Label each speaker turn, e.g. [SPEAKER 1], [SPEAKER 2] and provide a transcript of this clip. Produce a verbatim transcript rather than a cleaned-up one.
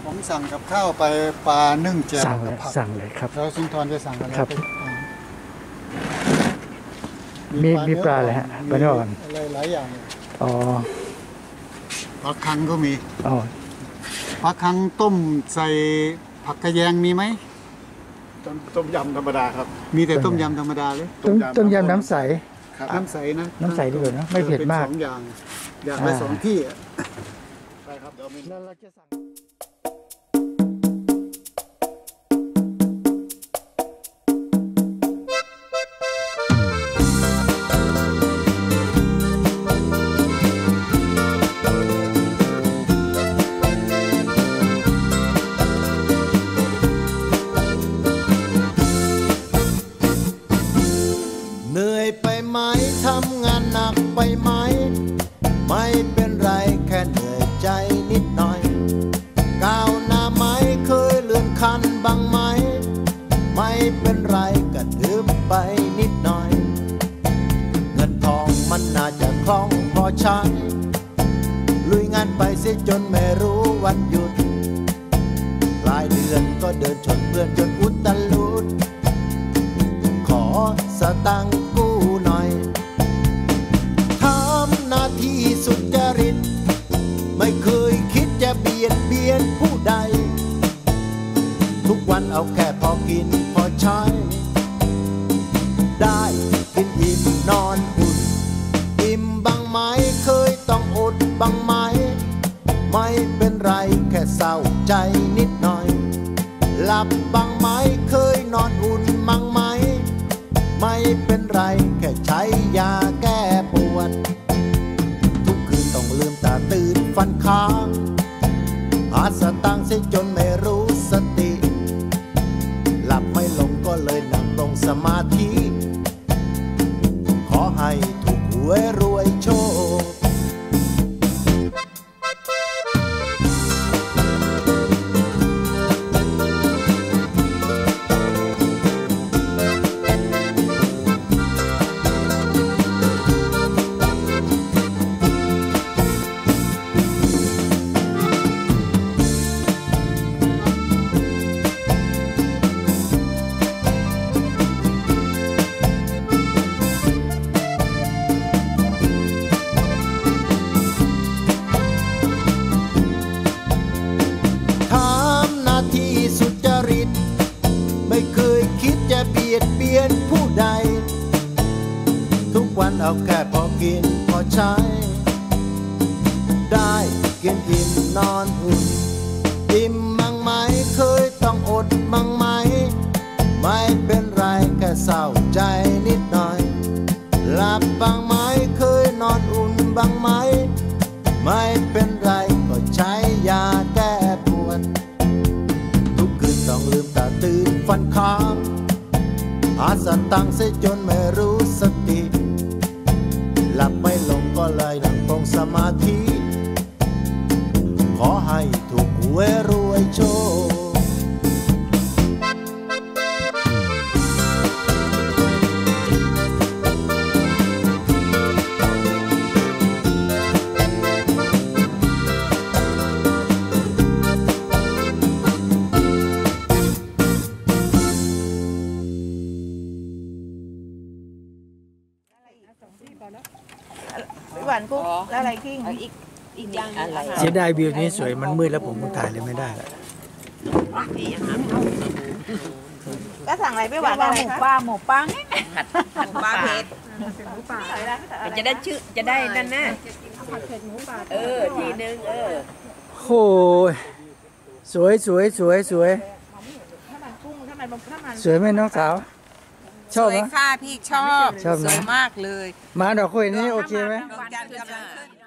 [SPEAKER 1] ผมสั่งกับข้าวไปปลานึ่งแจ่ว
[SPEAKER 2] สั่งเล
[SPEAKER 1] กับ
[SPEAKER 2] ย
[SPEAKER 1] ผัก
[SPEAKER 2] สั่งเลยครับ
[SPEAKER 1] แล้วสุนทรจะสั่งอะไร
[SPEAKER 2] ครับ
[SPEAKER 1] ไปอ่า
[SPEAKER 2] มีมีปลาอะไรฮะปลาเนื้ออ่อน
[SPEAKER 1] อะไรหลายอย่างเลย
[SPEAKER 2] อ๋อ
[SPEAKER 1] ปลาคังก็มี
[SPEAKER 2] อ๋อ
[SPEAKER 1] ปลาคังต้มใส่ผักกระแยงมีไหม
[SPEAKER 3] ต้มต้มยำธรรมดาครับ
[SPEAKER 1] มีแต่ต้มยำธรรมดาเลย
[SPEAKER 2] ต้มต้มยำน้ำใส
[SPEAKER 3] ครับ
[SPEAKER 1] น้ำใสนะ
[SPEAKER 2] น้ำใสดีกว่าเนอะไม่เผ็ดมาก
[SPEAKER 1] ป็นสองอย่างอย่างละสองที่อะ
[SPEAKER 3] ใช่ครับเดี๋ยวมี
[SPEAKER 2] แล้วเราจะสั่ง
[SPEAKER 4] เหนื่อยไปไหมทำงานหนักไปไหมไม่เป็นไรแค่เหนื่อยใจนิดหน่อยก้าวหน้าไหมเคยเลื่อนขั้นบ้างไหมไม่เป็นไรก็ดื่มไปนิดหน่อยเงินทองมันน่าจะคล่องพอใช้ลุยงานไปเสียจนไม่รู้วันหยุดปลายเดือนก็เดินชนเพื่อนจนอุตลุดขอสตังค์กู้หน่อยทำหน้าที่สุจริตไม่เคยคิดจะเบียดเบียนผู้ใดทุกวันเอาแค่พอกินพอใช้ได้กินอิ่มนอนอุ่นอิ่มบ้างไหมเคยต้องอดบ้างไหมไม่เป็นไรแค่เศร้าใจนิดหน่อยหลับบ้างไหมเคยนอนอุ่นบ้างไหมไม่เป็นไรแค่ใช้ยาแก้ปวดทุกคืนต้องลืมตาตื่นฟันค้างหาสตางค์เสียจนไม่รู้สติหลับไม่ลงก็เลยนั่งตรงสมาธิขอให้ถูกหวยรวยโชคสุจริตไม่เคยคิดจะเบียดเบียนผู้ใดทุกวันเอาแค่พอกินพอใช้ได้กินอิ่มนอนอุ่นอิ่มบ้างไหมเคยต้องอดบ้างไหมไม่เป็นไรแค่เศร้าใจนิดหน่อยหลับบ้างไหมเคยนอนอุ่นบ้างไหมไม่เป็นไรก็ใช้ยาแก้ปวดต้องลืมตาตื่นฟันค้างหาสตังค์เสียจนไม่รู้สติหลับไม่ลงก็เลยนั่งตรงสมาธิขอให้ถูกหวยรวยโชค
[SPEAKER 5] หวานกุ้งแล้วอะไรกิ้งอีกอีกอย่างอะไร
[SPEAKER 2] เสียดายวิวนี้สวยมันมืดแล้วผมคงถ่ายเลยไม่ได้แล้ว
[SPEAKER 5] ก็สั่งอะไรไม่หวานอะไรคะหมูปลาหมูปังผัดผัดปลาเผ็ดหมูปลาจะได้ชื่อจะได้นั่นนะผัดเผ็ดหมูปลาเออทีนึงเออ
[SPEAKER 2] โอ้ยสวยสวยสวยสวยสวยไหมน้องสาวชอบไหม
[SPEAKER 6] สวยค่ะพี่ชอบ
[SPEAKER 2] ชอบไหม
[SPEAKER 6] สวยมากเลย
[SPEAKER 2] มาดอกคุยนี่โอเคไหม
[SPEAKER 6] ดอกจันทร์กำลังขึ้น